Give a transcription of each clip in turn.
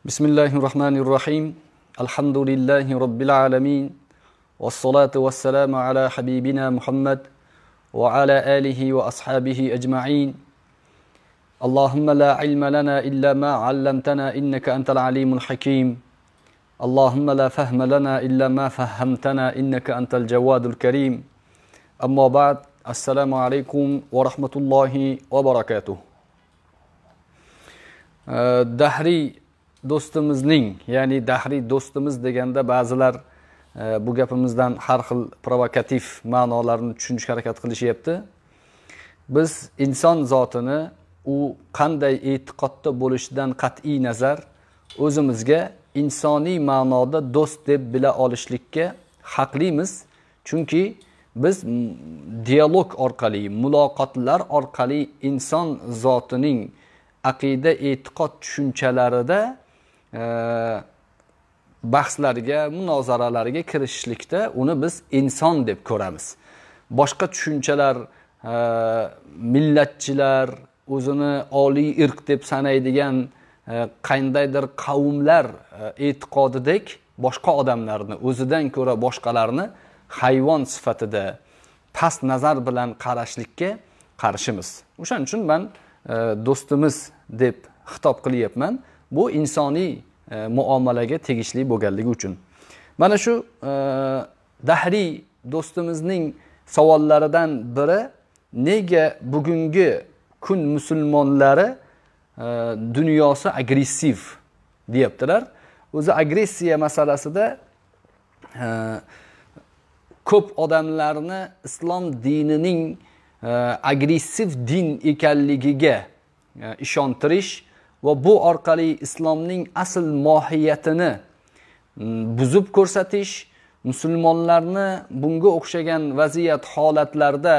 Bismillahirrahmanirrahim. Alhamdulillahi Rabbil alamin. Wassalatu wassalamu ala habibina Muhammad wa ala alihi wa ashabihi ajma'in. Allahumma la ilma lana illa ma 'allamtana innaka antal alimul hakim. Allahumma la fahma lana illa ma fahhamtana innaka antal jawadul karim. Amma ba'd. Assalomu alaykum va rahmatullohi va barakatuh. Dahriy do'stimizning, ya'ni dahriy do'stimiz deganda ba'zilar bu gapimizdan har xil provokativ ma'nolarni tushunishga harakat qilishyapti. Biz inson zotini u qanday e'tiqodda bo'lishidan qat'iy nazar o'zimizga insoniy ma'noda do'st deb bila olishlikka haqlimiz. Chunki biz dialog orqali, muloqotlar orqali inson zotining aqida, e'tiqod tushunchalarida bahslarga, munozaralarga kirishishlikda uni biz inson deb ko'ramiz. Boshqa tushunchalar, millatchilar, o'zini oliy irq deb sanaydigan qandaydir qavmlar e'tiqodidek boshqa odamlarni, o'zidan ko'ra boshqalarni hayvon sifatida past nazar bilan qarashlikka qarshimiz. O'shaning uchun men do'stimiz deb xitob qilyapman. Bu insoniy muomalaga tegishli bo'lganligi uchun. Mana shu dahriy do'stimizning savollaridan biri, nega bugungi kun musulmonlari dunyosi agressiv deyaptilar. O'zi agressiya masalasida ko'p odamlarni islom dinining agressiv din ekanligiga ishontirish va bu orqali islomning asl mohiyatini buzib ko'rsatish, musulmonlarni bunga o'xshagan vaziyat holatlarda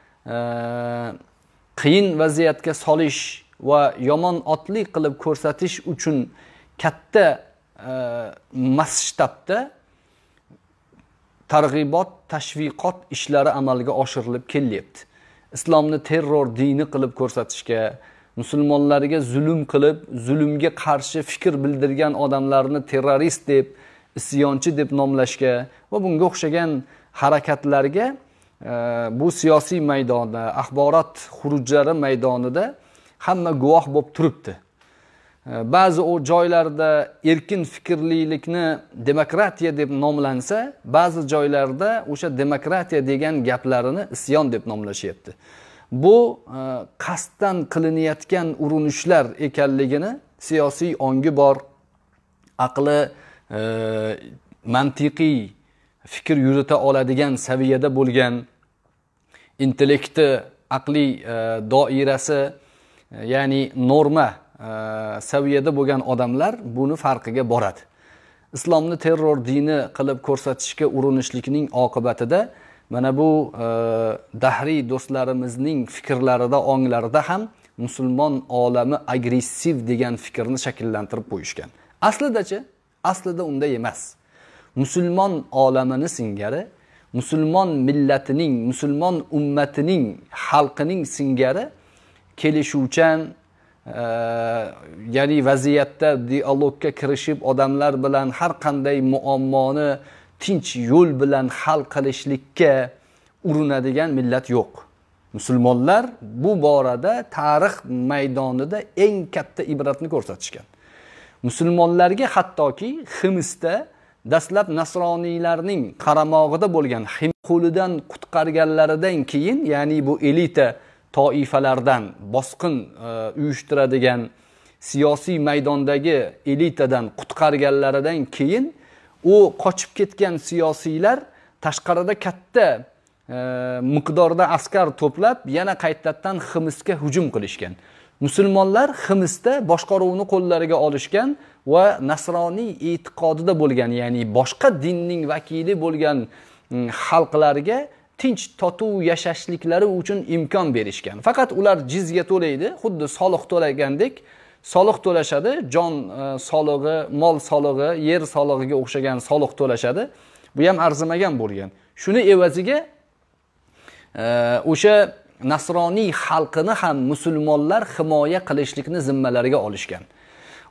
qiyin vaziyatga solish va yomon otlik qilib ko'rsatish uchun katta masshtabda targ'ibot, tashviqot ishlari amalga oshirilib kelyapti. Islomni terror dini qilib ko'rsatishga, musulmonlarga zulm qilib, zulmga qarshi fikr bildirgan odamlarni terrorist deb, isyonchi deb nomlashga va bunga o'xshagan harakatlarga bu siyosiy maydonda, axborot xurujlari maydonida hamma guvoh bo'lib turibdi. Ba'zi o joylarda erkin fikrlilikni demokratiya deb nomlansa, ba'zi joylarda o'sha demokratiya degan gaplarini isyon deb nomlashyapti. Bu qasddan qilinayotgan urinishlar ekanligini siyosiy ongi bor, aqli mantiqiy fikr yurita oladigan saviyada bo'lgan, intellekti, aqliy doirasi, ya'ni norma saviyada bo'lgan odamlar buni farqiga boradi. Islomni terror dini qilib ko'rsatishga urinishlikning oqibatida mana bu dahriy do'stlarimizning fikrlarida, onglarida ham musulmon olami agressiv degan fikrni shakllantirib qo'yishgan. Aslida unday emas. Musulmon olamini singari, musulmon millatining, musulmon ummatining, xalqining singari kelishuvchan, ya'ni vaziyatda dialogga kirishib odamlar bilan har qanday muammoni tinch yo'l bilan hal qilishlikka urinadigan millat yo'q. Musulmonlar bu borada tarix maydonida eng katta ibratni ko'rsatishgan. Musulmonlarga hattoki Ximisda dastlab nasroniylarning qaramog'ida bo'lgan Xim qo'lidan qutqarganlaridan keyin, ya'ni bu elita toifalardan bosqin uyushtiradigan siyosiy maydondagi elitadan qutqarganlaridan keyin u qochib ketgan siyosiylar tashqarida katta miqdorda askar to'plab yana qaytadan Ximisga hujum qilishgan. Musulmonlar Ximisda boshqaruvni qo'llariga olishgan va nasroniy e'tiqodida bo'lgan, ya'ni boshqa dinning vakili bo'lgan xalqlarga tinch totuv yashashliklari uchun imkon berishgan. Faqat ular jizya to'laydi, xuddi soliq to'lagandek soliq to'lashadi, jon solig'i, mol solig'i, yer solig'iga o'xshagan soliq to'lashadi. Bu ham arzimagan bo'lgan. Shuni evaziga o'sha nasroniy xalqini ham musulmonlar himoya qilishlikni zimmalariga olishgan.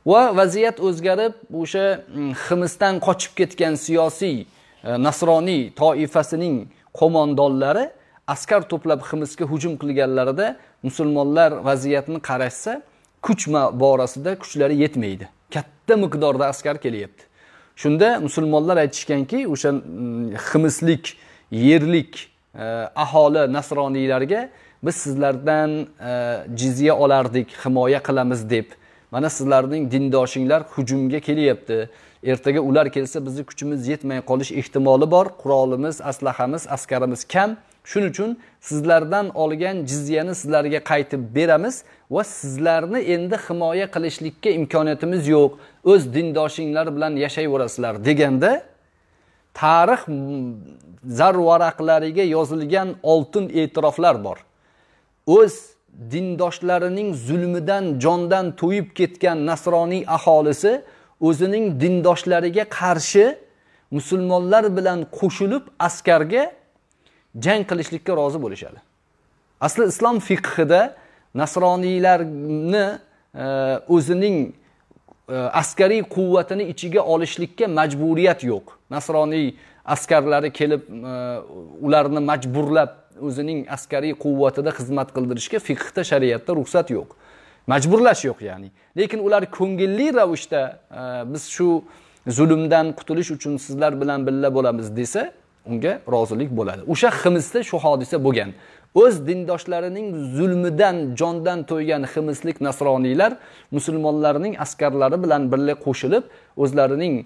va vaziyat o'zgarib o'sha himsdan qochib ketgan siyosiy nasroniy toifasining qo'mondonlari askar to'plab himsga hujum qilganlarida musulmonlar vaziyatni qarashsa, kuch borasida kuchlari yetmaydi. Katta miqdorda askar kelyapti. Shunda musulmonlar aytishganki, o'sha himislik, yerlik aholi nasroniylarga biz sizlardan jizya olardik, himoya qilamiz deb. Mana sizlarning dindoshinglar hujumga kelyapti. Ertaga ular kelsa bizni kuchimiz yetmay qolish ehtimoli bor. Qurolimiz, aslahamiz, askarimiz kam. Shuning uchun sizlardan olgan jizyani sizlarga qaytib beramiz va sizlarni endi himoya qilishlikka imkoniyatimiz yo'q. O'z dindoshinglar bilan yashayverasizlar deganda tarix zarvaraqlariga yozilgan oltin e'tiroflar bor. O'z dindoshlarining zulmidan jondan to'yib ketgan nasroniy aholisi o'zining dindoshlariga qarshi musulmonlar bilan qo'shilib askarga jang qilishlikka rozi bo'lishadi. Asli islom fiqhida nasroniylarni o'zining askariy quvvatini ichiga olishlikka majburiyat yo'q. Nasroniy askarlari kelib ularni majburlab o'zining askariy quvvatida xizmat qildirishga fiqhda, shariatda ruxsat yo'q. Majburlash yo'q ya'ni. Lekin ular ko'ngilli ravishda biz shu zulmdan qutulish uchun sizlar bilan birga bo'lamiz desa, unga rozilik bo'ladi. O'sha himisda shu hodisa bo'lgan. O'z dindoshlarining zulmidan jondan to'ygan himislik nasroniylar musulmonlarning askarlari bilan birga qo'shilib o'zlarining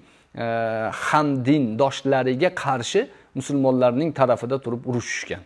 hamdindoshlariga qarshi musulmonlarning tarafida turib urushishgan.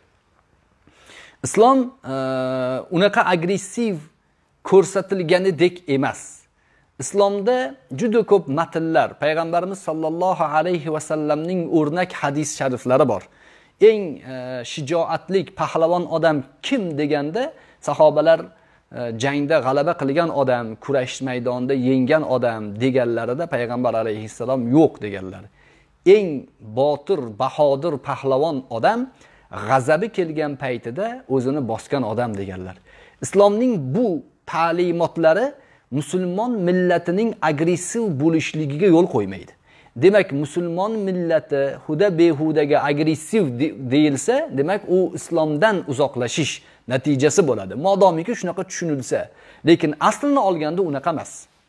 Islom unaqa agressiv ko'rsatilganidek emas. Islomda juda ko'p matnlar, payg'ambarimiz sollallohu alayhi va sallamning o'rnak hadis shariflari bor. Eng shijoatlik pahlavon odam kim deganda sahobalar jangda g'alaba qilgan odam, kurash maydonida yengan odam deganlarida payg'ambar alayhissalom yo'q deganlar. Eng botir, bahodir pahlavon odam g'azabi kelgan paytida o'zini bosgan odam deganlar. Islomning bu ta'limotlari musulmon millatining agressiv bo'lishligiga yo'l qo'ymaydi. Demak, musulmon millati huda behudaga agressiv deyilsa, demak u islomdan uzoqlashish natijasi bo'ladi. Modomiki shunaqa tushunilsa, lekin aslini olganda unaqa emas.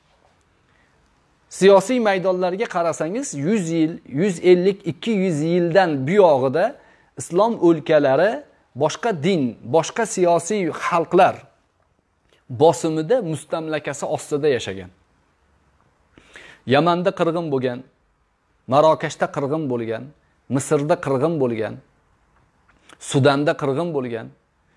Siyosiy maydonlarga qarasangiz, 100 yil, 150, 200 yildan buyog'ida islom o'lkalari boshqa din, boshqa siyosiy xalqlar bosimida mustamlakasi ostida yashagan. Yamanda qirg'in bo'lgan, Marokashda qirg'in bo'lgan, Misrda qirg'in bo'lgan, Sudanda qirg'in bo'lgan.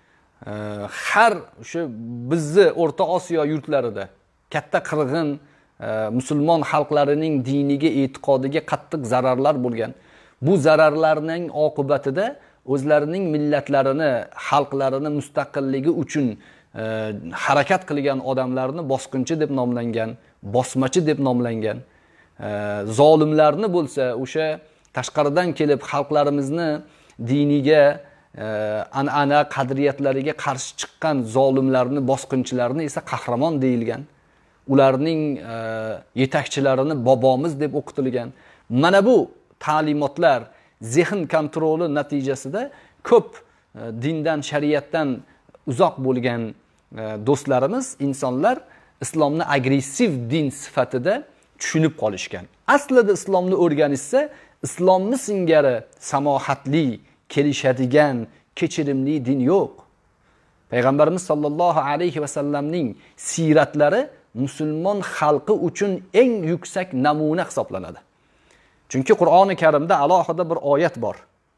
Har o'sha bizni O'rta Osiyo yurtlarida katta qirg'in musulmon xalqlarining diniga, e'tiqodiga qattiq zararlar bo'lgan. Bu zararlarning oqibatida o'zlarining millatlarini, xalqlarini mustaqilligi uchun harakat qilgan odamlarni bosqinchi deb nomlangan, bosmachi deb nomlangan. Zolimlarni bo'lsa, o'sha tashqaridan kelib xalqlarimizni diniga, an'ana qadriyatlariga qarshi chiqqan zolimlarni, bosqinchilarni esa qahramon deyilgan. Ularning yetakchilarini bobomiz deb o'qitilgan. Mana bu ta'limotlar, zehn kontroli natijasida ko'p dindan, shariatdan uzoq bo'lgan do'stlarimiz, insonlar islomni agressiv din sifatida tushunib qolishgan. Aslida islomni o'rganishsa, islomni singari samohatli, kelishadigan, kechirimli din yo'q. Payg'ambarimiz sollallohu alayhi va sallamning siratlari musulmon xalqi uchun eng yuksak namuna hisoblanadi. Chunki Qur'oni Karimda alohida bir oyat bor.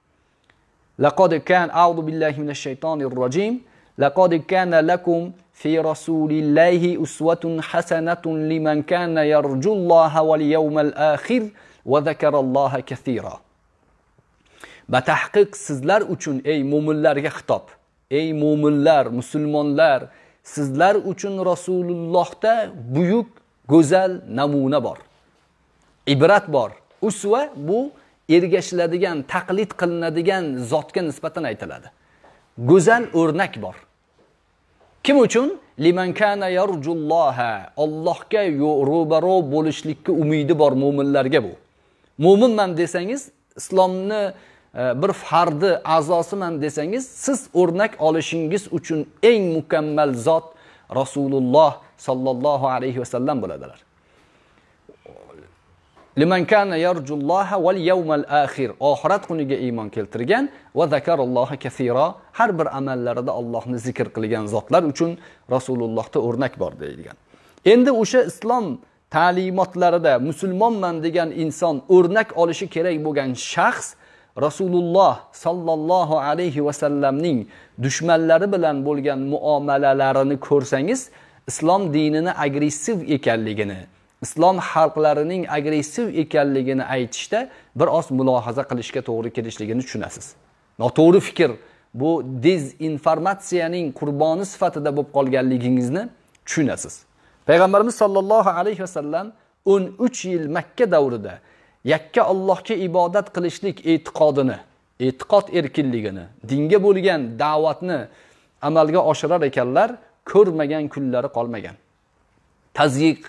Laqad kan a'udhu billahi minash shaytonir rojim. Laqad kana lakum fi rasulillahi uswatun hasanatun liman kana yarjullaha wal yawmal akhir va zakaralloha kaseera. Batahqiq sizlar uchun ey mu'minlarga xitob. Ey mu'minlar, musulmonlar, sizlar uchun Rasulullohda buyuk, go'zal namuna bor. Ibrat bor. Usva bu ergashiladigan, taqlid qilinadigan zotga nisbatan aytiladi. Go'zal o'rnak bor. Kim uchun? Liman kana yarjulloha. Allohga ro'baro bo'lishlikka umidi bor mu'minlarga bu. Mu'minman desangiz, islomni bir fardi a'zosiman desangiz, siz o'rnak olishingiz uchun eng mukammal zot Rasululloh sallallohu alayhi vasallam bo'ladilar. Liman kana yarjulloha wal yawmal akhir. Oxirat kuniga iymon keltirgan va zakaralloha kaseera, har bir amallarida Allohni zikr qilgan zotlar uchun Rasulullohda o'rnak bor deyilgan. Endi o'sha islom ta'limotlarida musulmonman degan inson o'rnak olishi kerak bo'lgan shaxs Rasululloh sallallohu alayhi vasallamning dushmanlari bilan bo'lgan muomalalarini ko'rsangiz, islom dinini agressiv ekanligini, islom xalqlarining agressiv ekanligini aytishda bir oz mulohaza qilishga to'g'ri kelishligini tushunasiz. Noto'g'ri fikr, bu dezinformatsiyaning qurboni sifatida bo'lib qolganligingizni tushunasiz. Payg'ambarimiz sallallohu alayhi vasallam 13 yil Makka davrida yakka Allohga ibodat qilishlik e'tiqodini, e'tiqod erkinligini, dinga bo'lgan da'vatni amalga oshirar ekanlar, ko'rmagan kunlari qolmagan. Tazyiq,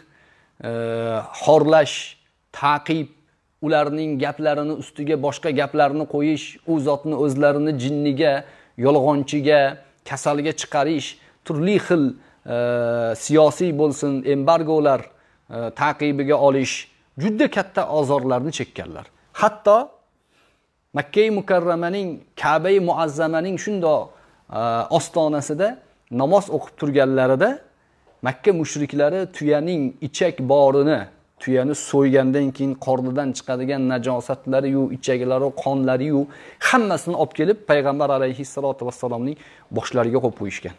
xorlash, taqib, ularning gaplarini ustiga boshqa gaplarni qo'yish, u zotni o'zlarini jinniga, yolg'onchiga, kasalga chiqarish, turli xil siyosiy bo'lsin, embargolar taqibiga olish, juda katta azorlarni chekkanlar. Hatto Makka-i Mukarramaning, Ka'ba-i Muazzamaning shundoq ostonasida namoz o'qib turganlarida Makka mushriklari tuyaning ichak borini, tuyani so'ygandan keyin qornidan chiqadigan najosatlari yu, ichaklari, qonlari yu, hammasini olib kelib payg'ambar alayhissalatu vassalomning boshlariga qo'yib qo'yishgan.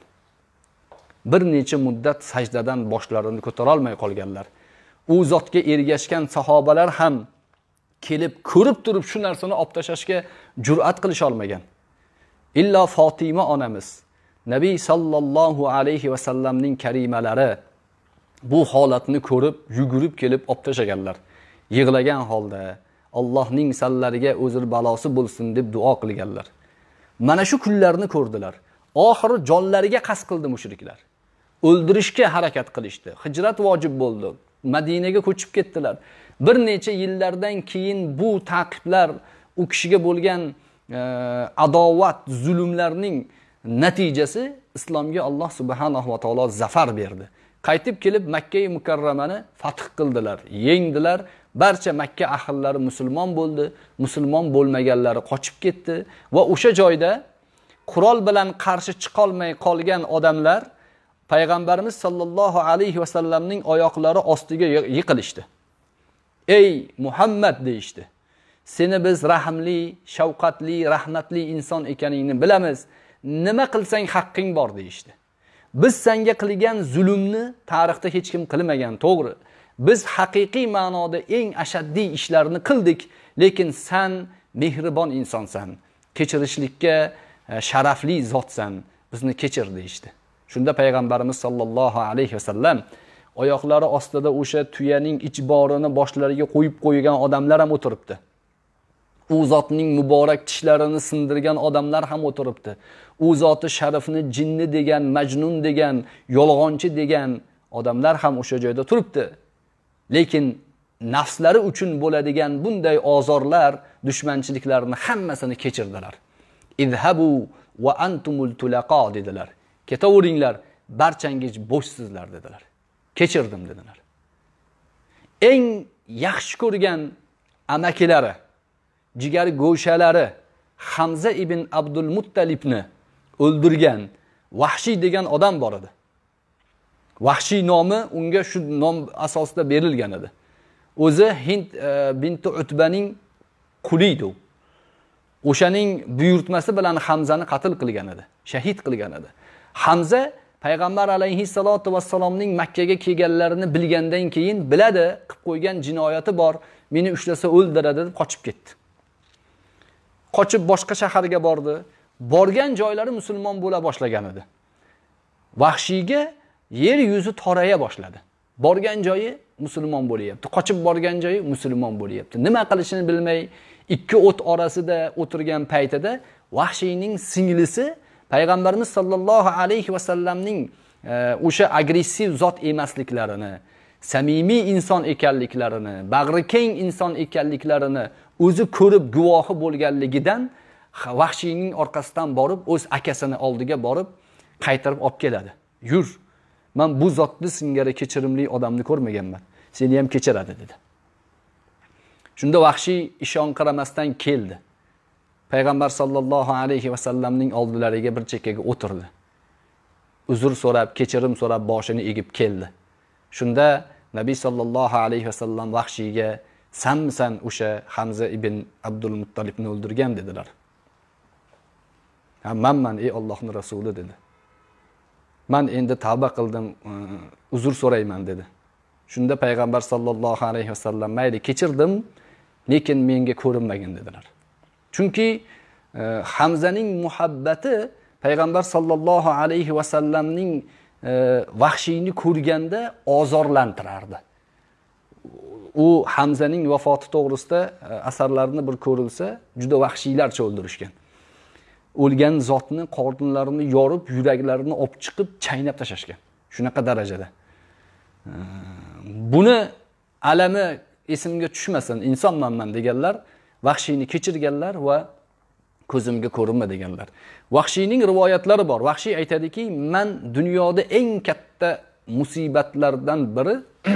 Bir necha muddat sajdadan boshlarini ko'tara olmay qolganlar. U zotga ergashgan sahobalar ham kelib ko'rib turib shu narsani olib tashlashga jur'at qilisha olmagan. Illo Fatima onamiz, Nabiy sallallohu alayhi vasallamning karimalari bu holatni ko'rib, yugurib kelib olib tashlaganlar. Yig'lagan holda Allohning sallariga o'zir balosi bo'lsin deb duo qilganlar. Mana shu kunlarni ko'rdilar. Oxiri jonlariga qasd qildi mushriklar. O'ldirishga harakat qilishdi. Hijrat vojib bo'ldi. Madinaga ko'chib ketdilar. Bir necha yillardan keyin bu taqiblar, u kishiga bo'lgan adovat, zulmlarning natijasi islomga Alloh subhanahu va taolo zafar berdi. Qaytib kelib Makka-i Mukarramani fath qildilar, yengdilar. Barcha Makka ahllari musulmon bo'ldi, musulmon bo'lmaganlari qochib ketdi va o'sha joyda qurol bilan qarshi chiqolmay qolgan odamlar payg'ambarimiz sallallohu alayhi vasallamning oyoqlari ostiga yiqilishdi. Ey Muhammad deyishdi. Seni biz rahmli, shafqatli, rahmatli inson ekaningni bilamiz. Nima qilsang haqqing bor deyishdi. Biz senga qilgan zulmni tarixda hech kim qilmagan, to'g'ri. Biz haqiqiy ma'noda eng ashaddiy ishlarni qildik, lekin sen mehribon insonsan, kechirishlikka sharafli zotsan, bizni kechir deyishdi. Shunda payg'ambarimiz sallallohu alayhi vasallam oyoqlari ostida o'sha tuyaning ich borini boshlariga qo'yib qo'ygan odamlar ham o'tiribdi. U zotning muborak tishlarini sindirgan odamlar ham o'tiribdi. U zoti sharifni jinni degan, majnun degan, yolg'onchi degan odamlar ham o'sha joyda turibdi. Lekin nafslari uchun bo'ladigan bunday ozorlar, dushmanchiliklarni hammasini kechirdilar. İzhabu va antumul tulaqa dedilar. Ketaveringlar, barchangiz bo'shsizlar dedilar. Kechirdim dedilar. Eng yaxshi ko'rgan amakilari, jigar go'shalari Hamza ibn Abdul Muttalibni o'ldirgan Vahshiy degan odam bor edi. Vahshiy nomi unga shu nom asosida berilgan edi. O'zi Hind binti Utbaning quli edi. O'shaning buyurtmasi bilan Hamzani qatl qilgan edi, shahid qilgan edi. Hamza payg'ambar alayhissalatu vassalomning Makka ga kelganlarini bilgandan keyin biladi, qilib qo'ygan jinoyati bor, meni ushlasa o'ldiradi deb qochib ketdi. Qochib boshqa shaharga bordi. Borgan joylari musulmon bo'la boshlagan edi. Vahshiyga yer yuzi toraya boshladi. Borgan joyi musulmon bo'lyapti. Qochib borgan joyi musulmon bo'lyapti. Nima qilishini bilmay, ikki o't orasida o'tirgan paytida Vahshiyning singlisi payg'ambarimiz sollallohu alayhi vasallamning o'sha agressiv zot emasliklarini, samimiy inson ekanliklarini, bag'ri keng inson ekanliklarini o'zi ko'rib guvohi bo'lganligidan Vahshiyning orqasidan borib o'z akasini oldiga borib qaytarib olib keladi. Yur, men bu zotni singari kechirimli odamni ko'rmaganman. Seni ham kechiradi dedi. Shunda Vahshiy ishonqiramasdan keldi. Payg'ambar sollallohu alayhi vasallamning oldilariga bir chekkaga o'tirdi. Uzr so'rab, kechirim so'rab boshini egib keldi. Shunda Nabiy sollallohu alayhi vasallam Vahshiyga "Sanmisan o'sha Hamza ibn Abdul Muttolibni o'ldirgan?" dedilar. "Ha, manman ey Allohning rasuli" dedi. "Men endi tavba qildim, uzr so'rayman" dedi. Shunda payg'ambar sollallohu alayhi vasallam "Mayli, kechirdim, lekin menga ko'rinmagin" dedilar. Chunki Hamzaning muhabbati payg'ambar sollallohu alayhi vasallamning Vahshiyni ko'rganda ozorlantirardi. U Hamzaning vafoti to'g'risida asarlarini bir ko'rilsa, juda vahshiylarcha o'ldirishgan. O'lgan zotni qornlarini yorib, yuraklarini olib chiqib chaynab tashashgan. Shunaqa darajada. Buni alami esimga tushmasin, insonman deganlar, Vahshiyni kechirganlar va ko'zimga ko'rinma deganlar. Vahshiyning rivoyatlari bor. Vahshiy aytadiki, "Men dunyoda eng katta musibatlardan biri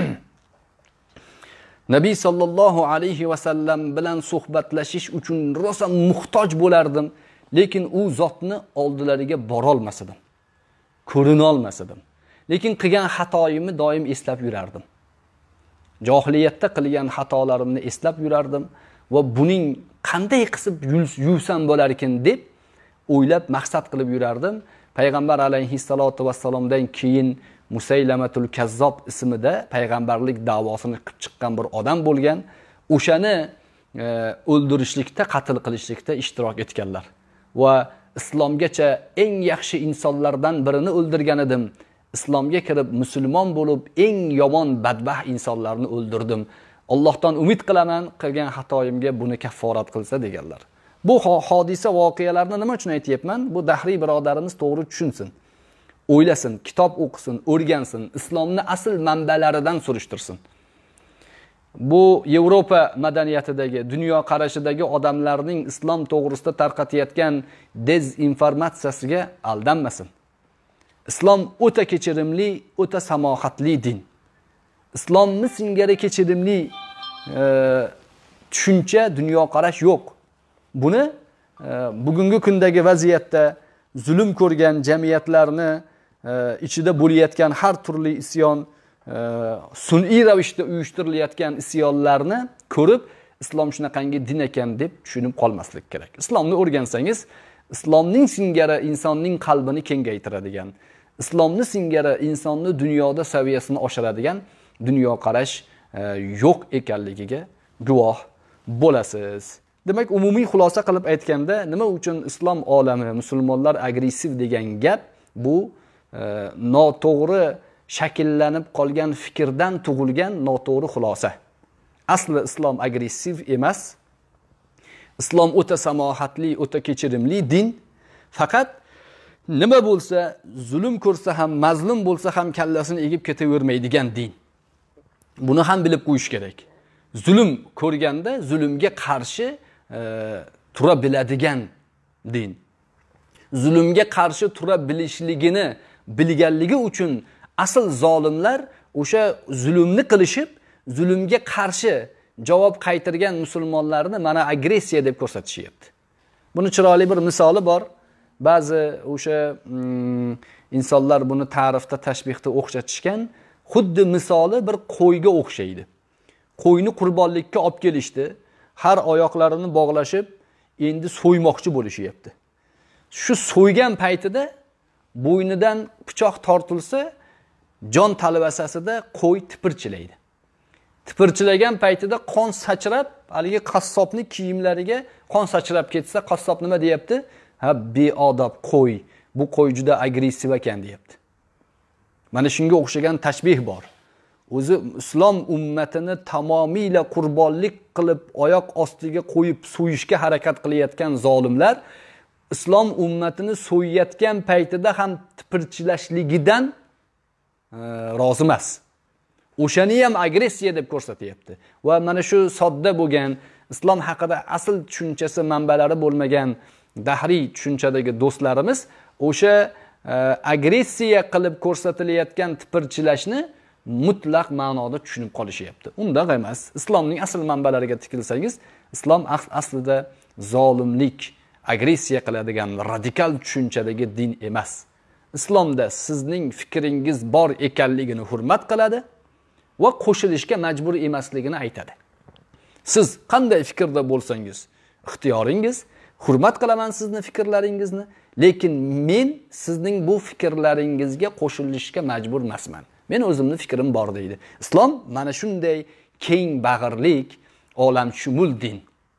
Nabiy sollallohu alayhi vasallam bilan suhbatlashish uchun rosa muhtoj bo'lardim, lekin u zotni oldilariga bora olmasadim, ko'rina olmasadim. Lekin qilgan xatoyimni doim eslab yurardim. Johiliyatda qilgan xatolarimni eslab yurardim va buning qanday qilib yuvsam bo'lar ekan deb o'ylab maqsad qilib yurardim. Payg'ambar alayhissalatu vassalomdan keyin Musaylamatul Kazzob ismida payg'ambarlik da'vosini qilib chiqqan bir odam bo'lgan. O'shani o'ldirishlikda, qatl qilishlikda ishtirok etganlar. Va islomgacha eng yaxshi insonlardan birini o'ldirgan edim. Islomga kirib musulmon bo'lib eng yomon badbaxt insonlarni o'ldirdim. Allohdan umid qilaman, qilgan xatoyimga buni kafforat qilsa deganlar. Bu hodisa voqealarni nima uchun aytayapman? Bu dahriy birodarimiz to'g'ri tushunsin. O'ylasin, kitob o'qisin, o'rgansin, islomni asl manbalaridan surishtirsin. Bu Yevropa madaniyatidagi, dunyo qarashidagi odamlarning islom to'g'risida tarqatayotgan dezinformatsiyasiga aldanmasin. Islom o'ta kechirimli, o'ta samohatli din. Islomni singari kechirimli tushuncha, dunyo qarash yo'q. Buni bugungi kundagi vaziyatda zulm ko'rgan jamiyatlarni ichida bo'layotgan har turli isyon, sun'iy ravishda uyushtirilayotgan isyonlarni ko'rib, islom shunaqangi din ekan deb tushunib qolmaslik kerak. Islomni o'rgansangiz, islomning singari insonning qalbini kengaytiradigan, islomni singari insonni dunyoda saviyasini oshiradigan dunyo qarash yo'q ekanligiga guvoh bo'lasiz. Demak, umumiy xulosa qilib aytganda, nima uchun islom olami, musulmonlar agressiv degan gap, bu noto'g'ri shakllanib qolgan fikrdan tug'ilgan noto'g'ri xulosa. Asli islom agressiv emas. Islom o'ta samohatli, o'ta kechirimli din. Faqat nima bo'lsa, zulm ko'rsa ham, mazlum bo'lsa ham kallasini egib ketavermaydigan din. Buni ham bilib qo'yish kerak. Zulm ko'rganda zulmga qarshi tura biladigan din. Zulmga qarshi tura bilishligini bilganligi uchun asl zolimlar o'sha zulmni qilishib, zulmga qarshi javob qaytargan musulmonlarni mana agressiya deb ko'rsatishyapti. Buni chiroyli bir misoli bor. Ba'zi o'sha insonlar buni ta'rifda, tashbihda o'xshatishgan. Xuddi misoli bir qo'yga o'xshaydi. Qo'yni qurbonlikka olib kelishdi. Har oyoqlarini bog'lashib, endi so'ymoqchi bo'lishyapti. Shu so'ygan paytida bo'ynidan pichoq tortilsa, jon talvasasida qo'y tipirchilaydi. Tipirchilagan paytida qon sachrab, haligi qassobning kiyimlariga qon sachrab ketsa, qassob nima deyapti? Ha, beodob qo'y. Bu qo'y juda agressiv ekan deyapti. Mana shunga o'xshagan tashbih bor. O'zi islom ummatini tamomiyla qurbonlik qilib, oyoq ostiga qo'yib so'yishga harakat qilayotgan zolimlar islom ummatini so'yayotgan paytida ham tipirchilashligidan rozi emas. O'shani ham agressiya deb ko'rsatyapti. Va mana shu sodda bo'lgan, islom haqida asl tushunchasi manbalari bo'lmagan dahriy tushunchadagi do'stlarimiz o'sha agressiya qilib ko'rsatilayotgan tipirchilashni mutlaq ma'noda tushunib qolishyapti. Undan emas. Islomning asl manbalariga tikilsangiz, islom aslida zolimlik, agressiya qiladigan radikal tushunchadagi din emas. Islomda sizning fikringiz bor ekanligini hurmat qiladi va qo'shilishga majbur emasligini aytadi. Siz qanday fikrda bo'lsangiz, ixtiyoringiz, hurmat qilaman sizni fikrlaringizni, lekin men sizning bu fikrlaringizga qo'shilishga majbur emasman. Men o'zimning fikrim bor deydi. Islom mana shunday keng bag'irlik, olamshumul din.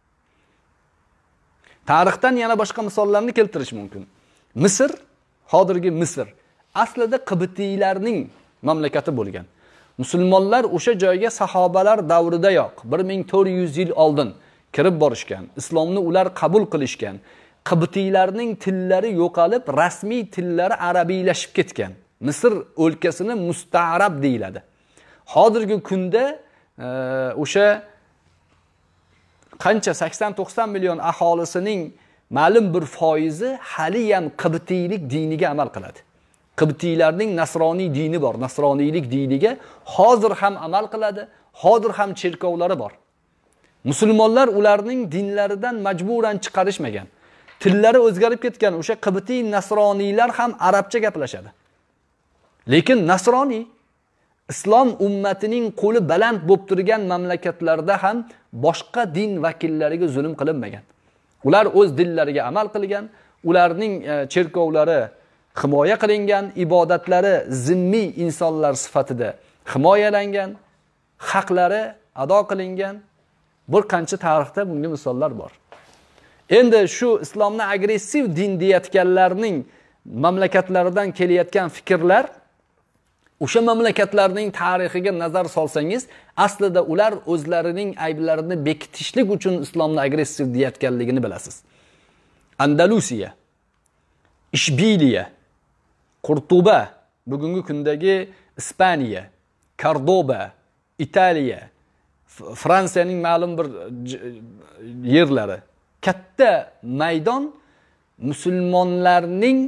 Tarixdan yana boshqa misollarni keltirish mumkin. Misr, hozirgi Misr aslida Qibtiylarning mamlakati bo'lgan. Musulmonlar o'sha joyga sahobalar davridayoq 1400 yil oldin kirib borishgan. Islomni ular qabul qilishgan. Qibtiylarning tillari yo'qolib, rasmiy tillari arabiylashib ketgan. Misr o'lkasini musta'rab deyiladi. Hozirgi kunda o'sha qancha 80-90 million aholisining ma'lum bir foizi hali ham Qibtiylik diniga amal qiladi. Qibtiylarning nasroniy dini bor. Nasroniylik diniga hozir ham amal qiladi, hozir ham cherkovlari bor. Musulmonlar ularning dinlaridan majburan chiqarishmagan. Tillari o'zgarib ketgan o'sha Qibtiy nasroniylar ham arabcha gaplashadi. Lekin nasroniy islom ummatining qo'li baland bo'lib turgan mamlakatlarda ham boshqa din vakillariga zulm qilinmagan. Ular o'z dinlariga amal qilgan, ularning cherkovlari himoya qilingan, ibodatlari zimmiy insonlar sifatida himoyalangan, haqlari ado qilingan. Bir qancha tarixda bunga misollar bor. Endi shu islomni agressiv din deyotganlarning mamlakatlaridan kelayotgan fikrlar, o'sha mamlakatlarning tarixiga nazar solsangiz, aslida ular o'zlarining ayblarini bekitishlik uchun islomni agressiv deyotganligini bilasiz. Andalusiya, Ishbiliya, Qurtuba, bugungi kundagi Ispaniya, Kordoba, Italiya, Fransiyaning ma'lum bir yerlari, katta maydon musulmonlarning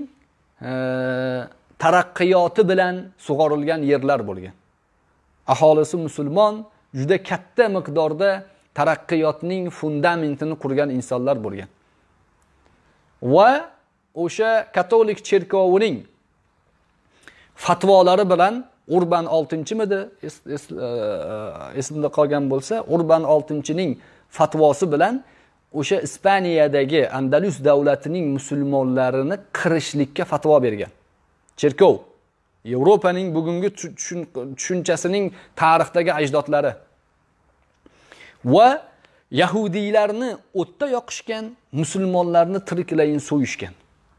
taraqqiyoti bilan sug'orilgan yerlar bo'lgan. Aholisi musulmon, juda katta miqdorda taraqqiyotning fundamentini qurgan insonlar bo'lgan. Va o'sha katolik cherkovining fatvolari bilan Urban 6-midi, esimda qolgan bo'lsa, Urban 6-ning fatvosi bilan o'sha Ispaniyadagi Andalus davlatining musulmonlarini qirishlikka fatvo bergan. Cherkov, Yevropaning bugungi tushunchasining tarixdagi ajdodlari. Va yahudiylarni o'tda yoqishgan, musulmonlarni tiriklayin so'yishgan.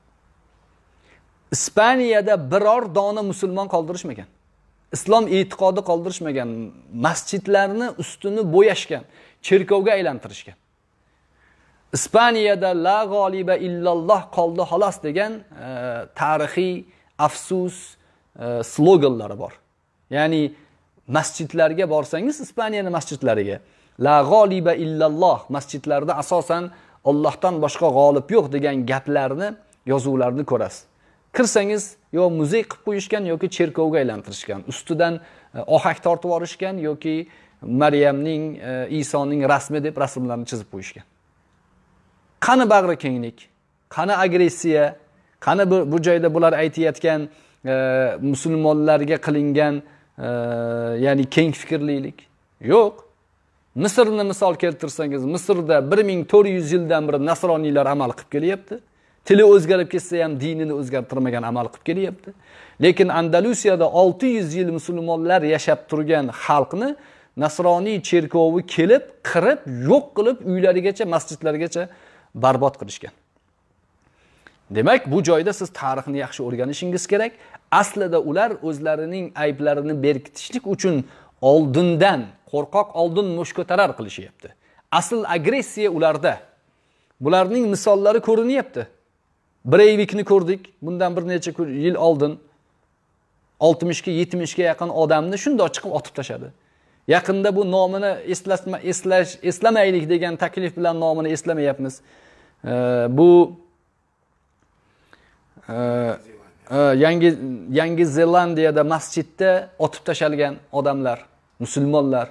Ispaniyada biror dona musulmon qoldirishmagan. Islom e'tiqodi qoldirishmagan. Masjidlarni ustini bo'yashgan, cherkovga aylantirishgan. Ispaniyada la g'oliba illalloh qoldi xolos degan tarixiy afsus sloganlari bor. Ya'ni masjidlarga borsangiz, Ispaniyaning masjidlariga la g'oliba illalloh masjidlarda asosan Allohdan boshqa g'olib yo'q degan gaplarni, yozuvlarni ko'rasiz. Kirsangiz yo muzey qilib qo'yishgan yoki cherkovga aylantirishgan, ustidan ohak tortib yorishgan yoki Maryamning, Isoning rasmi deb rasmlarni chizib qo'yishgan. Qani bag'ri kenglik, qani agressiya, qani bu joyda bular aytayotgan musulmonlarga qilingan ya'ni keng fikrlilik? Yo'q. Misrni misol keltirsangiz, Misrda 1400 yildan beri nasroniylar amal qilib kelyapti. Tili o'zgarib ketsa ham dinini o'zgartirmagan amal qilib kelyapti. Lekin Andalusiyada 600 yil musulmonlar yashab turgan xalqni nasroniy cherkovi kelib, qirib, yo'q qilib, uylarigacha, masjidlargacha barbod qilishgan. Demak, bu joyda siz tarixni yaxshi o'rganishingiz kerak. Aslida ular o'zlarining ayblarini berkitishlik uchun oldindan, qo'rqoq oldin mushkotarar qilishyapti. Asl agressiya ularda. Bularning misollari ko'rinyapti. Breyvikni ko'rdik. Bundan bir necha yil oldin 60 ga 70 ga yaqin odamni shundoq chiqib otib tashadi. Yaqinda bu nomini eslamaylik degan taklif bilan nomini eslamayapmiz. Bu Yangi Zelandiyada masjidda otib tashalgan odamlar, musulmonlar.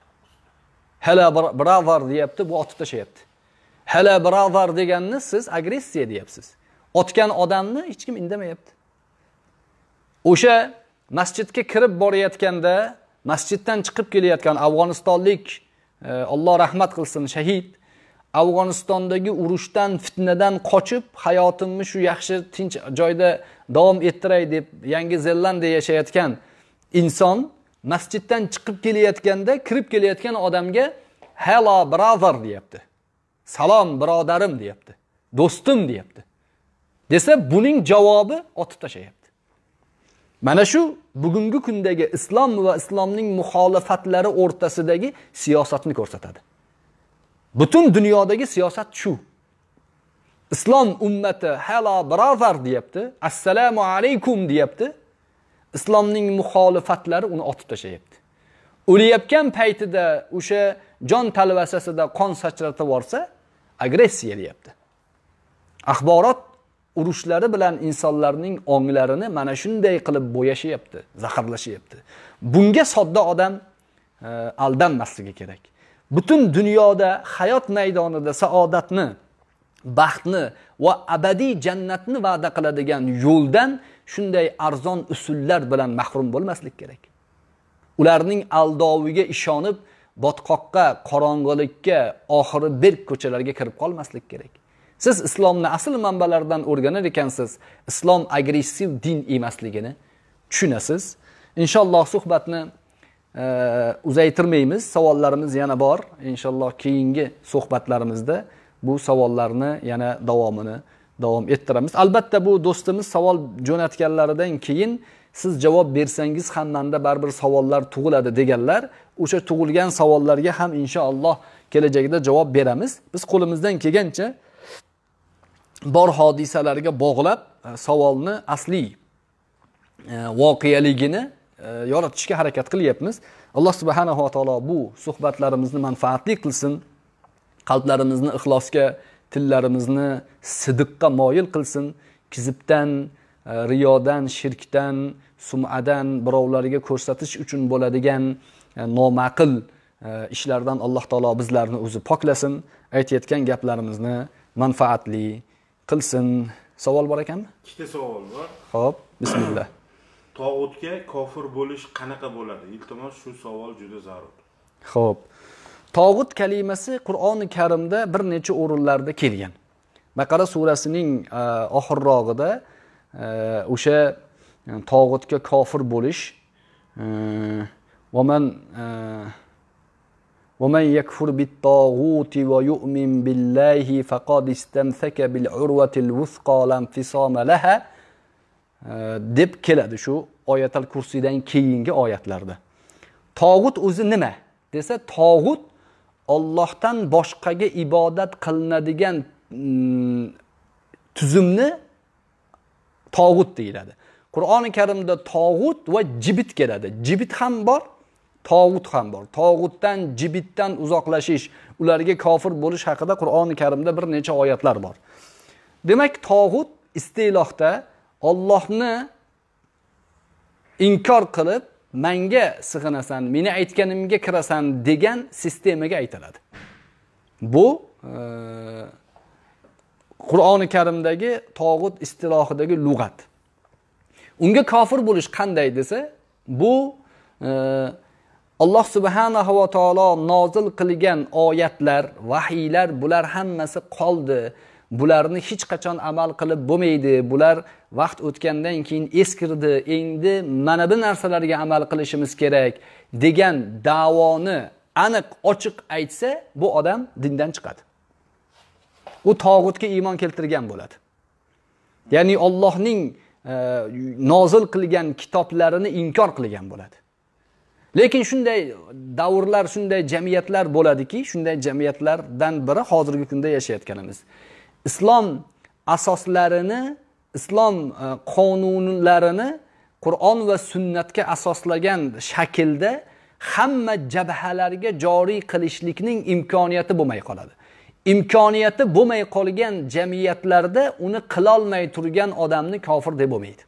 Hala brother deyapti, bu otib tashayapti. Hala brother deganni siz agressiya deyapsiz. Otgan odamni hech kim indamayapti. O'sha masjidga kirib borayotganda, masjiddan chiqib kelayotgan afg'onistonlik, Alloh rahmat qilsin, shahid, Afg'onistondagi urushdan, fitnadan qochib, hayotimni shu yaxshi tinch joyda davom ettiray deb Yangi Zelandiyada yashayotgan inson masjiddan chiqib kelayotganda, kirib kelayotgan odamga hello brother deyapti. Salom birodarim deyapti. Do'stim deyapti. Desa buning javobi otib tashayapti. Mana shu bugungi kundagi islom va islomning muxolifatlari o'rtasidagi siyosatni ko'rsatadi. Butun dunyodagi siyosat shu. Islom ummati hello brother deyapti, assalomu alaykum deyapti. Islomning muxolifatlari uni otib tashayapti. O'layotgan paytida o'sha jon talvasasida qon sachratib borsa, agressiya deyapti. Axborot urushlari bilan insonlarning onglarini mana shunday qilib bo'yashyapti, zaharlashyapti. Bunga sodda odam aldanmasligi kerak. Butun dunyoda hayot maydonida saodatni, baxtni va abadiy jannatni va'da qiladigan yo'ldan shunday arzon usullar bilan mahrum bo'lmaslik kerak. Ularning aldoviga ishonib, botqoqqa, qorong'ilikka, oxiri berk ko'chalarga kirib qolmaslik kerak. Siz islomni asl manbalaridan o'rganar ekansiz, islom agressiv din emasligini tushunasiz. Inshaalloh suhbatni uzaytirmaymiz. Savollarimiz yana bor. Inshaalloh keyingi suhbatlarimizda bu savollarni yana davom ettiramiz. Albatta bu do'stimiz savol jo'natganlaridan keyin siz javob bersangiz ham menda baribir savollar tug'iladi deganlar, o'sha tug'ilgan savollarga ham inshaalloh kelajakda javob beramiz. Biz qo'limizdan kelgancha bor hodisalarga bog'lab savolni asli voqealigini yoritishga harakat qilyapmiz. Alloh subhanahu va taolo bu suhbatlarimizni manfaatli qilsin, qalblarimizni ixlosga, tillarimizni sidiqqa moyil qilsin, kizibdan, riyodan, shirkdan, sum'adan, birovlarga ko'rsatish uchun bo'ladigan nomaqul ishlardan Alloh taolo bizlarni o'zi poklasin, aytayotgan gaplarimizni manfaatli qilsin. Savol bor ekanmi? Ikkita savol bor. Xo'p, bismillah. Tog'utga kofir bo'lish qanaqa bo'ladi? Iltimos shu savol juda zarur. Xo'p. Tog'ut kalimasi Qur'oni Karimda bir necha o'rinlarda kelgan. Baqara surasining oxirrog'ida o'sha tog'utga kofir bo'lish وَمَنْ يَكْفُرْ بِالطَّاغُوتِ وَيُؤْمِنْ بِاللَّهِ فَقَدِ اسْتَمْسَكَ بِالْعُرْوَةِ الْوُثْقَى لَا انفِصَامَ لَهَا deb keladi shu oyatul kursiydan keyingi oyatlarda. Tog'ut o'zi nima? Desa, tog'ut Allohdan boshqaga ibodat qilinadigan tuzumni tog'ut deyiladi. Qur'oni Karimda tog'ut va jibit keladi. Jibit ham bor, tog'ut ham bor. Tog'utdan, jibitdan uzoqlashish, ularga kofir bo'lish haqida Qur'oni Karimda bir necha oyatlar bor. Demak, tog'ut istilohda Allohni inkor qilib, menga sig'inasan, meni aytganimga kirasan degan sistemaga aytiladi. Bu Qur'oni Karimdagi tog'ut istilohidagi lug'at. Unga kofir bo'lish qanday desa, bu Alloh subhanahu va taolo nozil qilgan oyatlar, vahiylar bular hammasi qoldi. Bularni hech qachon amal qilib bo'lmaydi. Bular vaqt o'tgandan keyin eskirdi. Endi mana bu narsalarga amal qilishimiz kerak degan da'voni aniq ochiq aytsa, bu odam dindan chiqadi. U tog'utga iymon keltirgan bo'ladi. Ya'ni Allohning nozil qilgan kitoblarini inkor qilgan bo'ladi. Lekin shunday davrlar, shunday jamiyatlar bo'ladiki, shunday jamiyatlardan biri hozirgi kunda yashayotganimiz. Islom asoslarini, islom qonunlarini Qur'on va sunnatga asoslagan shaklda hamma jabhalarga joriy qilishlikning imkoniyati bo'lmay qoladi. Imkoniyati bo'lmay qolgan jamiyatlarda uni qilolmay turgan odamni kofir deb bo'lmaydi.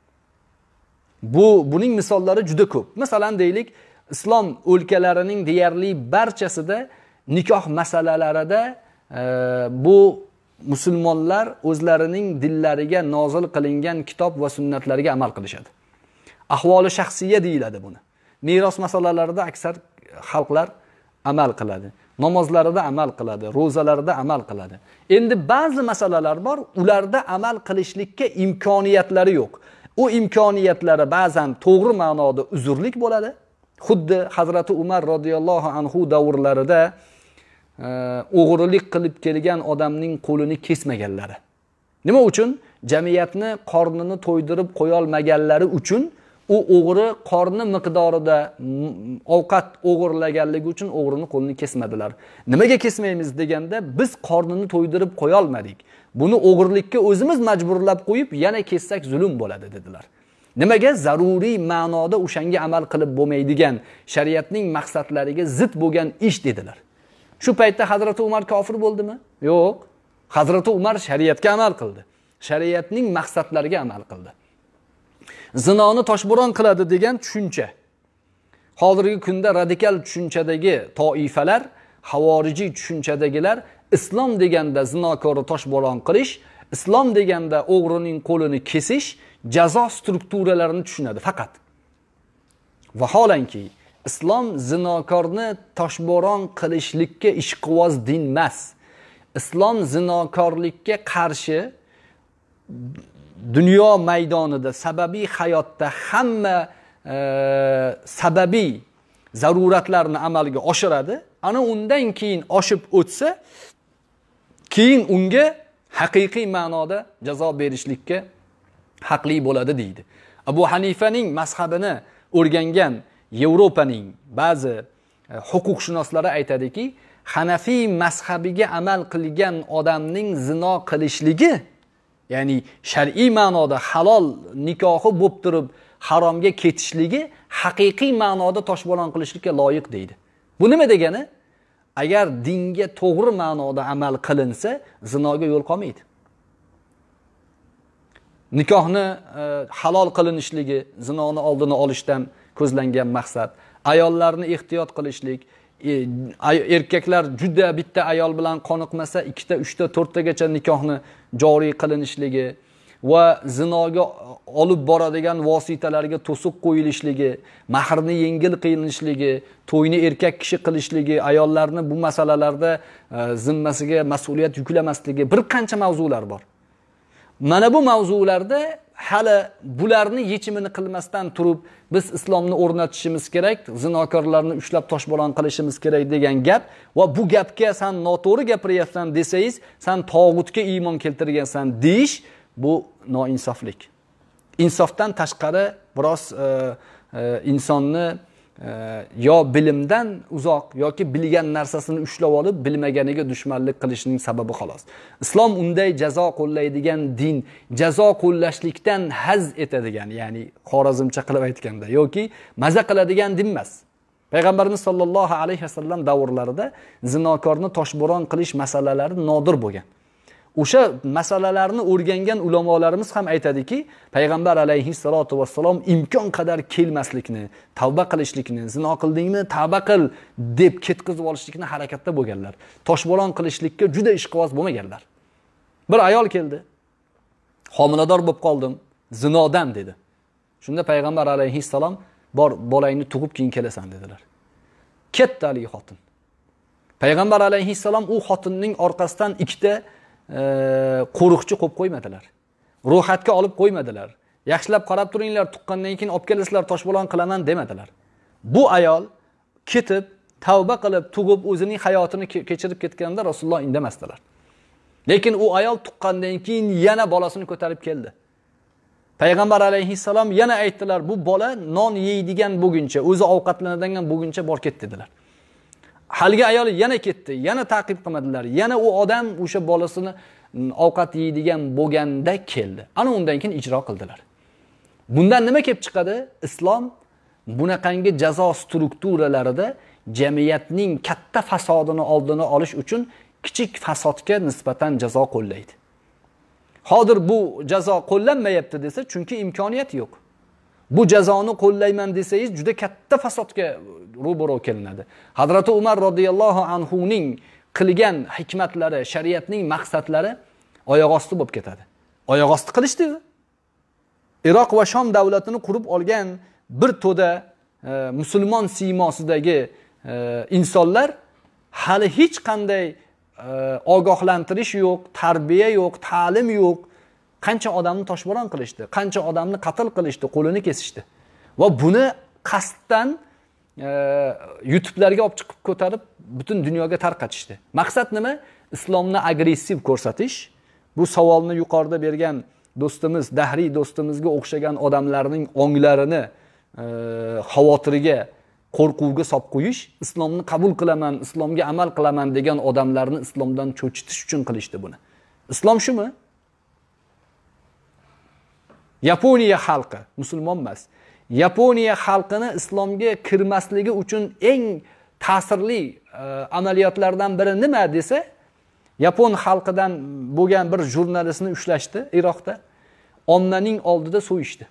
Buning misollari juda ko'p. Masalan deylik, islom o'lkalarining deyarli barchasida nikoh masalalarida bu musulmonlar o'zlarining dillariga nozil qilingan kitob va sunnatlariga amal qilishadi. Ahvoli shaxsiyya deyiladi buni. Meros masalalarida aksar xalqlar amal qiladi. Namozlarida amal qiladi, ro'zalarida amal qiladi. Endi ba'zi masalalar bor, ularda amal qilishlikka imkoniyatlari yo'q. U imkoniyatlari ba'zan to'g'ri ma'noda uzrlik bo'ladi. Xuddi Hazrati Umar radhiyallohu anhu davrlarida o'g'rilik qilib kelgan odamning qo'lini kesmaganlari. Nima uchun? Jamiyatni qornini to'ydirib qo'ya olmaganlari uchun u o'g'ri qorni miqdorida ovqat o'g'irlaganligi uchun o'g'rining qo'lini kesmadilar. Nimaga kesmaymiz deganda, biz qornini to'ydirib qo'ya olmadik. Buni o'g'irlikka o'zimiz majburlab qo'yib, yana kessak zulm bo'ladi dedilar. Nimaga? Zaruriy ma'noda o'shanga amal qilib bo'lmaydigan, shariatning maqsadlariga zid bo'lgan ish dedilar. Shu paytda Hazrati Umar kofir bo'ldimi? Yo'q. Hazrati Umar shariatga amal qildi. Shariatning maqsadlariga amal qildi. Zinoni toshbo'ron qiladi degan tushuncha. Hozirgi kunda radikal tushunchadagi toifalar, havorijiy tushunchadagilar islom deganda zinokorni toshbo'ron qilish, islom deganda o'g'rining qo'lini kesish, jazo strukturalarini tushunadi faqat. Vaholanki islom zinokorni toshbo'ron qilishlikka ishqivoz din emas. Islom zinokorlikka qarshi dunyo maydonida sababiy hayotda hamma sababiy zaruratlarni amalga oshiradi. Ana undan keyin oshib o'tsa, keyin unga haqiqiy ma'noda jazo berishlikka haqli bo'ladi deydi. Abu Hanifaning mazhabini o'rgangan Yevropaning ba'zi huquqshunoslari aytadiki, Hanafiy mazhabiga amal qilgan odamning zino qilishligi, ya'ni shar'iy ma'noda halol nikohi bo'lib turib haromga ketishligi haqiqiy ma'noda toshbo'ron qilishlikka loyiq deydi. Bu nima degani? Agar dinga to'g'ri ma'noda amal qilinsa, zinoga yo'l qolmaydi. Nikohni halol qilinishligi, zinoni oldini olishdan ko'zlangan maqsad, ayollarni ehtiyot qilishlik, erkaklar juda bitta ayol bilan qoniqmasa, 2 ta, 3 ta, 4 tagacha nikohni joriy qilinishligi va zinoga olib boradigan vositalarga to'siq qo'yilishligi, mahrni yengil qilinishligi, to'yni erkak kishi qilishligi, ayollarni bu masalalarda zimmasiga mas'uliyat yuklamasligi, bir qancha mavzular bor. Mana bu mavzularda hali bularni yechimini qilmasdan turib, biz islomni o'rnatishimiz kerak, zinokorlarni ushlab toshbo'ron qilishimiz kerak degan gap va bu gapga sen noto'g'ri gapiryapsan desangiz, sen tog'utga iymon keltirgansan deyish, bu noinsoflik. Insofdan tashqari biroz insonni yo bilimdan uzoq yoki bilgan narsasini ushlab olib bilmaganiga dushmanlik qilishning sababi xolos. Islom unday jazo qo'llaydigan din, jazo qo'llashlikdan haz etadigan, ya'ni xorazmcha qilib aytganda yoki maza qiladigan din emas. Payg'ambarimiz sollallohu alayhi vasallam davrlarida zinokorni toshbo'ron qilish masalalari nodir bo'lgan. O'sha masalalarni o'rgangan ulamolarimiz ham aytadiki, payg'ambar alayhissalatu vassalom imkon qadar kelmaslikni, tavba qilishlikni, zino qildingmi, tavba qil deb ketkizib olishlikni harakatda bo'lganlar. Toshbo'ron qilishlikka juda ishqivoz bo'lmaganlar. Bir ayol keldi. Homilador bo'lib qoldim, zinodan dedi. Shunda payg'ambar alayhissalom, bor bolangni tug'ib keyin kelasan dedilar. Ketdi haligi xotin. Payg'ambar alayhissalom u xotinning orqasidan 2 ta qo'riqchi qo'yib qo'ymadilar. Ro'yxatga olib qo'ymadilar. Yaxshilab qarab turinglar, tuqqandan keyin olib kelasizlar, toshbo'ron qilaman demadilar. Bu ayol ketib, tavba qilib, tug'ib o'zining hayotini kechirib ketganda Rasululloh indamasdilar. Lekin u ayol tuqqandan keyin yana bolasini ko'tarib keldi. Payg'ambar alayhissalom yana aytdilar, bu bola non yeydigan bo'lguncha, o'zi ovqatlanadigan bo'lguncha bor ket dedilar. Haligi ayol yana ketdi, yana ta'qib qilmadilar. Yana u odam o'sha bolasini ovqat yeydigan bo'lganda keldi. Ana undan keyin ijro qildilar. Bundan nima kelib chiqadi? Islom bunaqangi jazo strukturalarida jamiyatning katta fasodini oldini olish uchun kichik fasodga nisbatan jazo qo'llaydi. Hozir bu jazo qo'llanmayapti desa, chunki imkoniyat yo'q. Bu jazoni qo'llayman desangiz, juda katta fasodga ro'baro kelinadi. Hazrati Umar radhiyallohu anhu ning qilgan hikmatlari, shariatning maqsadlari oyoq osti bo'lib ketadi. Oyoq osti qilishdi. Iroq va Shom davlatini qurib olgan bir to'da musulmon siymosidagi insonlar hali hech qanday ogohlantirish yo'q, tarbiya yo'q, ta'lim yo'q. Qancha odamni toshbo'ron qilishdi, qancha odamni qatl qilishdi, qo'lini kesishdi. Va buni qasddan YouTube'larga olib chiqib ko'tarib butun dunyoga tarqatishdi. Maqsad nima? Islomni agressiv ko'rsatish. Bu savolni yuqorida bergan do'stimiz, Dahriy do'stimizga o'xshagan odamlarning onglarini xavotiriga, qo'rquvga solib qo'yish, islomni qabul qilaman, islomga amal qilaman degan odamlarni islomdan cho'chitish uchun qilishdi buni. Islom shumi? Yaponiya xalqi musulmon emas. Yaponiya xalqini islomga kirmasligi uchun eng ta'sirli amaliyotlardan biri nima desa, Yapon xalqidan bo'lgan bir jurnalistni ushlashdi Iroqda. Ommaning oldida so'yishdi.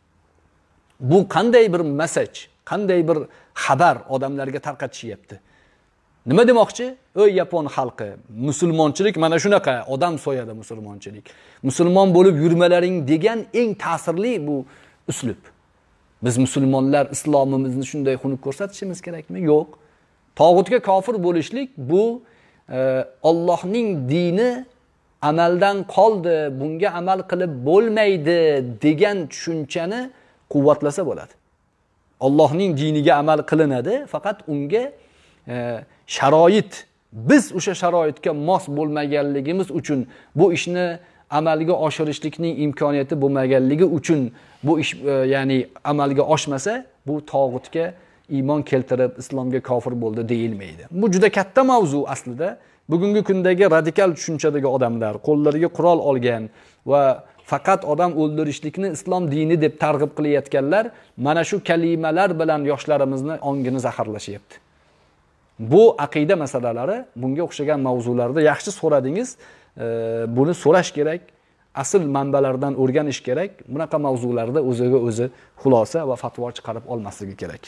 Bu qanday bir mesaj, qanday bir xabar odamlarga tarqatishyapti. Nima demoqchi? Ey Yapon xalqi, musulmonchilik mana shunaqa, odam so'yadi musulmonchilik. Musulmon bo'lib yurmalaring degan eng ta'sirli bu uslub. Biz musulmonlar islomimizni shunday xunuk ko'rsatishimiz kerakmi? Yo'q. Tog'utga kofir bo'lishlik bu Allohning dini amaldan qoldi, bunga amal qilib bo'lmaydi degan tushunchani quvvatlasa bo'ladi. Allohning diniga amal qilinadi, faqat unga sharoit, biz o'sha sharoitga mos bo'lmaganligimiz uchun, bu ishni amalga oshirishlikning imkoniyati bo'lmaganligi uchun bu ish ya'ni amalga oshmasa, bu tog'utga iymon keltirib islomga kofir bo'ldi deyilmaydi. Bu juda katta mavzu aslida. Bugungi kundagi radikal tushunchadagi odamlar, qo'llariga qurol olgan va faqat odam o'ldirishlikni islom dini deb targ'ib qilayotganlar mana shu kalimalar bilan yoshlarimizni ongini zaharlashyapti. Bu aqida masalalari, bunga o'xshagan mavzularda yaxshi so'radingiz, buni so'rash kerak, asl manbalardan o'rganish kerak. Bunaqa mavzularda o'ziga o'zi xulosa va fatvo chiqarib olmasligi kerak.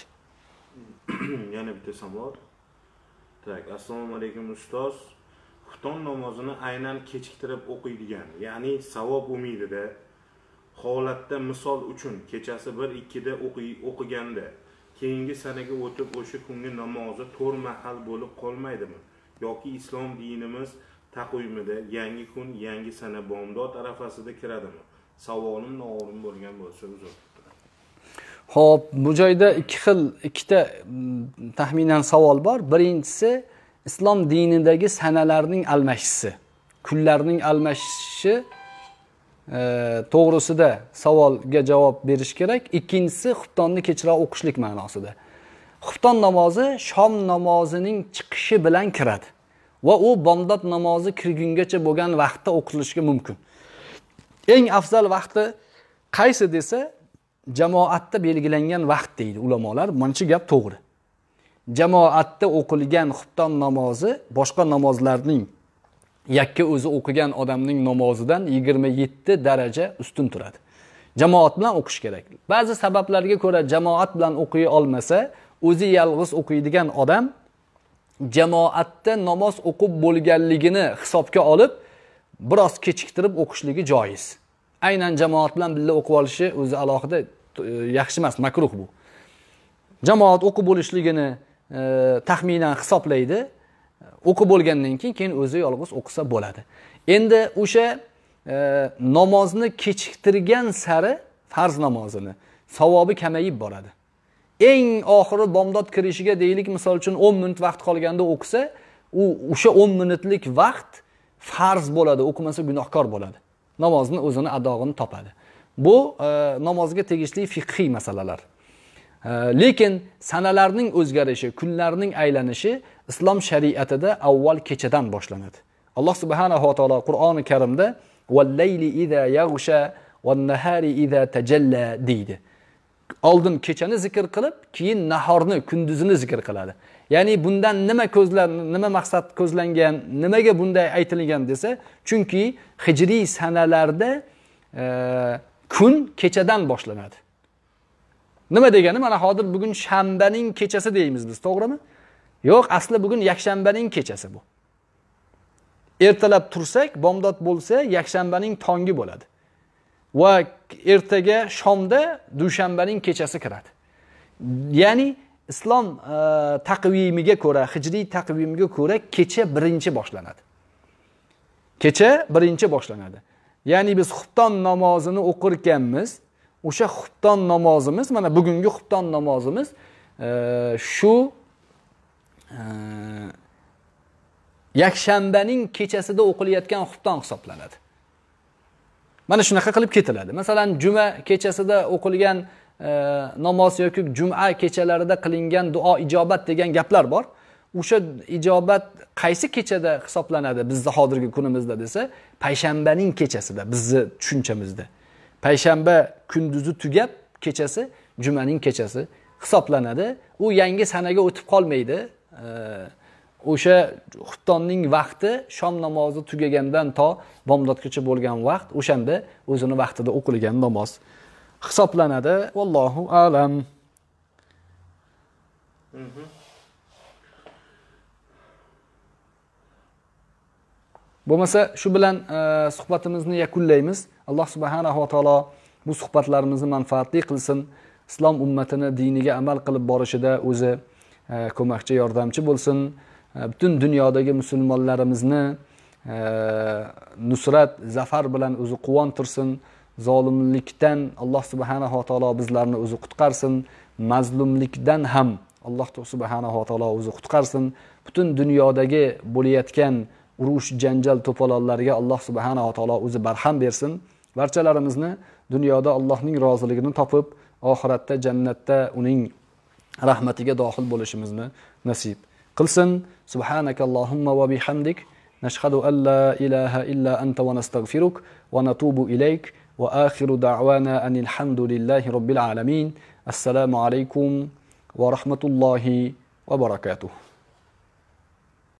Yana bitta savol. Tak, assalomu alaykum ustoz. Xufton namozini aynan kechiktirib o'qiydigan, ya'ni savob umidida, holatda misol uchun kechasi 1-2 da o'qiganda, keyingi sanaga o'tib o'sha kungi namozi 4 mahal bo'lib qolmaydimi? Yoki islom dinimiz taqvimida yangi kun, yangi sana bomdod arafasida kiradimi? Savolim noo'rin bo'lgan bo'lsa uzr. Xo'p, bu joyda ikkita taxminan savol bor. Birinchisi islom dinidagi sanalarning almashishi, kunlarning almashishi to'g'risida savolga javob berish kerak. Ikkinchisi xuftonni kechroq o'qishlik ma'nosida. Xufton namozi shom namozining chiqishi bilan kiradi va u bomdod namozi kirgungacha bo'lgan vaqtda o'qilishiga mumkin. Eng afzal vaqti qaysi desa, jamoatda belgilangan vaqt deydi ulamolar. Buncha gap to'g'ri. Jamoatda o'qilgan xufton namozi boshqa namozlarning yakka o'zi o'qigan odamning namozidan 27 daraja ustun turadi. Jamoat bilan o'qish kerak. Ba'zi sabablarga ko'ra jamoat bilan o'qiy olmasa, o'zi yolg'iz o'qiydigan odam jamoatda namoz o'qib bo'lganligini hisobga olib, biroz kechiktirib o'qishligi joiz. Aynan jamoat bilan birga o'qib olishi o'zi alohida yaxshi emas, makruh bu. Jamoat o'qib bo'lishligini taxminan hisoblaydi. O'qib bo'lgandan keyin o'zi yolg'iz o'qisa bo'ladi. Endi o'sha namozni kechiktirgan sari farz namozini savobi kamayib boradi. Eng oxiri bomdod kirishiga deylik, misol uchun 10 minut vaqt qolganda o'qisa, u o'sha 10 minutlik vaqt farz bo'ladi, o'qimasa gunohkor bo'ladi. Namozni o'zini adog'ini topadi. Bu namozga tegishli fiqhiy masalalar. Lekin sanalarning o'zgarishi, kunlarning aylanishi islom shariatida avval kechadan boshlanadi. Alloh subhanahu va taolo Qur'oni Karimda "Val-layli iza yaghsha wan-nahari iza tajalla" deydi. Oldin kechani zikr qilib, keyin nahorni, kunduzini zikr qiladi. Ya'ni bundan nima maqsad ko'zlangan, nimaga bunday aytilgan desa, chunki hijriy sanalarda kun kechadan boshlanadi. Nima degani? Mana hozir bugun shanbaning kechasi deymiz biz, to'g'rimi? Yo'q, asli bugun yakshanbaning kechasi bu. Ertalab tursak, bomdod bo'lsa, yakshanbaning tongi bo'ladi. Va ertaga shomda dushanbaning kechasi kiradi. Ya'ni islom taqvimiga ko'ra, hijriy taqvimiga ko'ra kecha birinchi boshlanadi. Kecha birinchi boshlanadi. Ya'ni biz xufton namozini o'qir ekanmiz, o'sha xufton namozimiz, mana bugungi xufton namozimiz shu yakshanbaning kechasida o'qilayotgan xufton hisoblanadi. Mana shunaqa qilib ketiladi. Masalan, juma kechasida o'qilgan namoz yoki juma kechalarida qilingan duo ijobat degan gaplar bor. O'sha ijobat qaysi kechada hisoblanadi bizning hozirgi kunimizda desa, payshanbaning kechasida, bizning tushunchamizda. Payshanba kunduzi tugab, kechasi jumaning kechasi hisoblanadi. U yangi sanaga o'tib qolmaydi. O'sha xuftonning vaqti shom namozi tugagandan to bomdodgacha bo'lgan vaqt, o'shanda o'zini vaqtida o'qilgan namoz hisoblanadi. Vallohu a'lam. Bo'lmasa, shu bilan suhbatimizni yakunlaymiz. Alloh subhanahu va taolo bu suhbatlarimizni manfaatli qilsin. Islom ummatini diniga amal qilib borishida o'zi ko'makchi, yordamchi bo'lsin. Butun dunyodagi musulmonlarimizni nusrat, zafar bilan o'zi quvontirsin. Zolimlikdan Alloh subhanahu va taolo bizlarni o'zi qutqarsin. Mazlumlikdan ham Alloh subhanahu va taolo o'zi qutqarsin. Butun dunyodagi bo'layotgan urush, janjal, to'polonlarga Alloh subhanahu va taolo o'zi barham bersin. Barchalarimizni dunyoda Allohning roziligini topib, oxiratda jannatda uning rahmatiga dohil bo'lishimizni nasib qilsin. Subhanakallohumma va bihamdik nashhadu an la ilaha illa anta va nastaghfiruk va natubu ilayk va akhiru da'wana anil hamdulillahi robbil alamin. Assalomu alaykum va rahmatullohi va barakatuh.